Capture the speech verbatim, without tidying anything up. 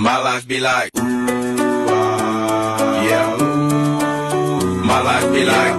My life be like, ooh, ah, yeah. My life be like.